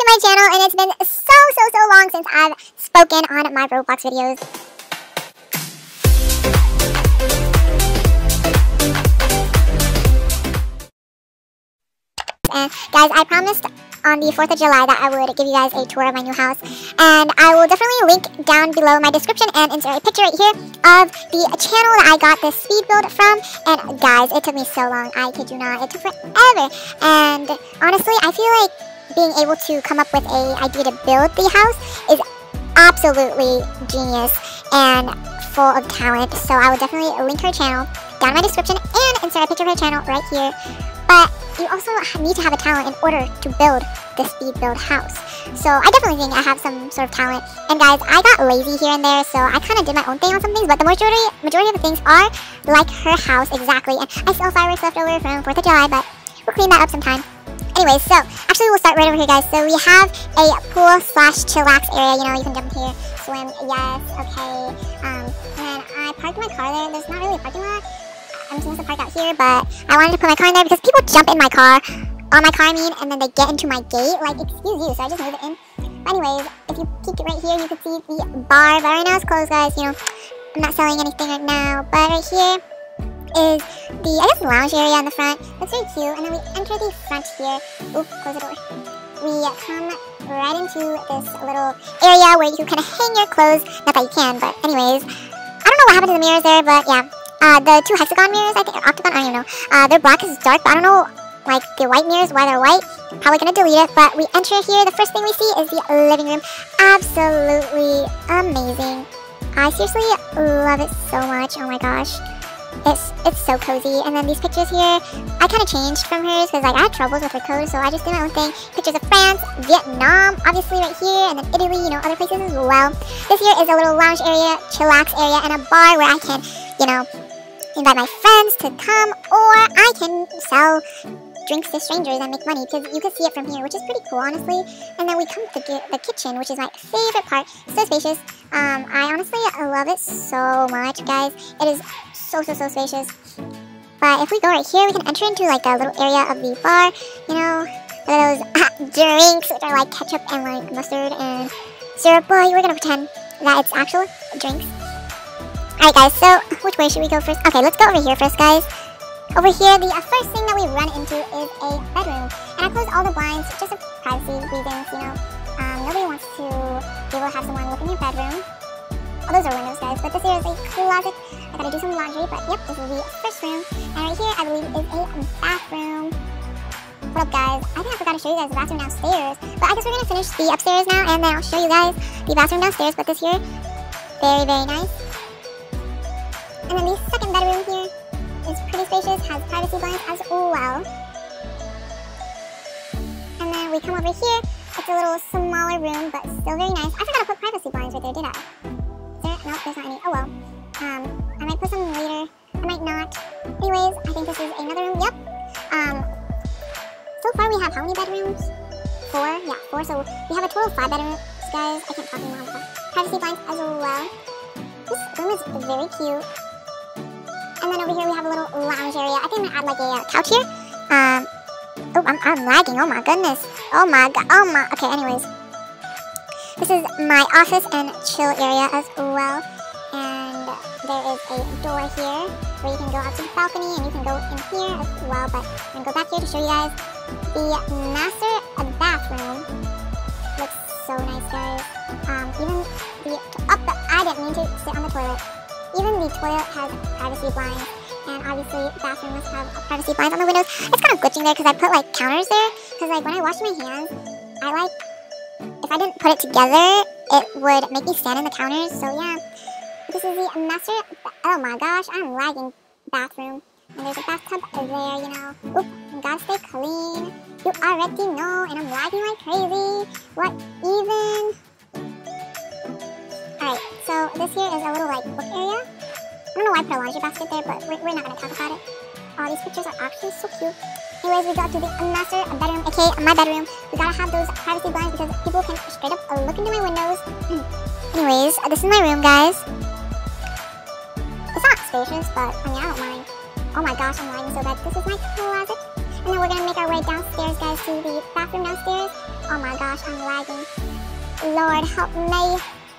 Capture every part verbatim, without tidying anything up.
my channel, and it's been so, so, so long since I've spoken on my Roblox videos. And guys, I promised on the fourth of July that I would give you guys a tour of my new house, and I will definitely link down below my description and insert a picture right here of the channel that I got this speed build from. And guys, it took me so long, I kid you not, it took forever. And honestly, I feel like being able to come up with a idea to build the house is absolutely genius and full of talent. So I will definitely link her channel down in my description and insert a picture of her channel right here. But you also need to have a talent in order to build the speed build house. So I definitely think I have some sort of talent. And guys, I got lazy here and there, so I kind of did my own thing on some things, but the majority majority of the things are like her house exactly. And I still have fireworks left over from fourth of July, but we'll clean that up sometime. Anyways, so actually we'll start right over here, guys. So we have a pool slash chillax area. You know, you can jump in here, swim, yes, okay. Um, and I parked my car there. There's not really a parking lot. I'm supposed to park out here, but I wanted to put my car in there because people jump in my car, on my car I mean, and then they get into my gate. Like, excuse you, so I just move it in. But anyways, if you peek right here, you can see the bar, but right now it's closed, guys. You know, I'm not selling anything right now, but right here is the, I guess, lounge area in the front. That's very cute. And then we enter the front here. Oop, close the door. We come right into this little area where you can kind of hang your clothes. Not that you can, but anyways, I don't know what happened to the mirrors there, but yeah. Uh, the two hexagon mirrors, I think, or octagon, I don't even know. Uh, they're black because it's dark, but I don't know, like, the white mirrors, why they're white. Probably gonna delete it, but we enter here. The first thing we see is the living room. Absolutely amazing. I seriously love it so much. Oh my gosh. It's it's so cozy. And then these pictures here, I kind of changed from hers because, like, I had troubles with her code, so I just did my own thing. Pictures of France, Vietnam, obviously right here, and then Italy, you know, other places as well. This here is a little lounge area, chillax area, and a bar where I can, you know, invite my friends to come, or I can sell drinks to strangers and make money, because you can see it from here, which is pretty cool, honestly. And then we come to the, the kitchen, which is my favorite part. So spacious. Um, I honestly love it so much, guys. It is so, so, so spacious. But if we go right here, we can enter into like a little area of the bar. You know, those drinks, which are like ketchup and like mustard and syrup. Boy, we're gonna pretend that it's actual drinks. Alright guys, so which way should we go first? Okay, let's go over here first, guys. Over here, the uh, first thing that we run into is a bedroom. And I closed all the blinds just for privacy reasons, you know. Um, nobody wants to be able to have someone look in your bedroom. Oh, those are windows, guys. But this here is a closet. I gotta do some laundry, but yep, this is the first room. And right here, I believe, is a bathroom. What up, guys? I think I forgot to show you guys the bathroom downstairs. But I guess we're gonna finish the upstairs now, and then I'll show you guys the bathroom downstairs. But this here, very, very nice. And then the second bedroom here is pretty spacious, has privacy blinds as well. And then we come over here, it's a little smaller room, but still very nice. I forgot to put privacy blinds right there, did I? Is there? Nope, there's not any. Oh well. Um, I might put some later, I might not. Anyways, I think this is another room, yep. Um, so far we have how many bedrooms? Four? Yeah, four. So we have a total of five bedrooms, guys. I can't talk anymore. Privacy blinds as well. This room is very cute. And then over here we have a little lounge area. I think I'm gonna add like a uh, couch here. Um, oh, I'm, I'm lagging. Oh my goodness. Oh my god. Oh my. Okay, anyways. This is my office and chill area as well. And there is a door here where you can go out to the balcony, and you can go in here as well. But I'm gonna go back here to show you guys the master bathroom. Looks so nice, guys. Um, even the up. Oh, I didn't mean to sit on the toilet. Even the toilet has privacy blinds, and obviously bathroom must have privacy blinds on the windows. It's kind of glitching there because I put like counters there, because like when I wash my hands, I like, if I didn't put it together, it would make me stand in the counters. So yeah, this is the master, oh my gosh, I'm lagging bathroom. And there's a bathtub there, you know. Oop, you gotta stay clean. You already know, and I'm lagging like crazy. What even? Alright, so this here is a little like book area. I don't know why I put a laundry basket there, but we're, we're not going to talk about it. Oh, these pictures are actually so cute. Anyways, we go to the master bedroom, aka my bedroom. We gotta have those privacy blinds because people can straight up look into my windows. Anyways, this is my room, guys. It's not spacious, but I mean, I don't mind. Oh my gosh, I'm lagging so bad. This is my closet. And then we're gonna make our way downstairs, guys, to the bathroom downstairs. Oh my gosh, I'm lagging. Lord, help me.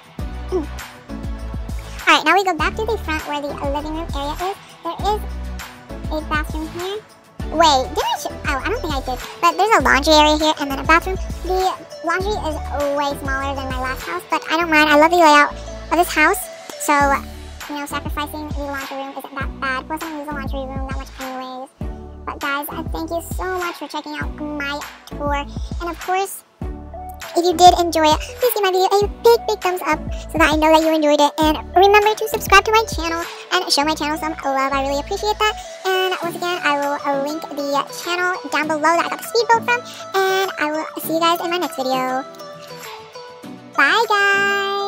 Alright, now we go back to the front where the living room area is. There is a bathroom here. Wait, did I? Oh, I don't think I did. But there's a laundry area here and then a bathroom. The laundry is way smaller than my last house, but I don't mind. I love the layout of this house. So, you know, sacrificing the laundry room isn't that bad. Plus, I don't use the laundry room that much anyways. But guys, I thank you so much for checking out my tour. And of course, if you did enjoy it, please give my video a big, big thumbs up so that I know that you enjoyed it. And remember to subscribe to my channel and show my channel some love. I really appreciate that. And once again, I will link the channel down below that I got the speedboat from. And I will see you guys in my next video. Bye, guys.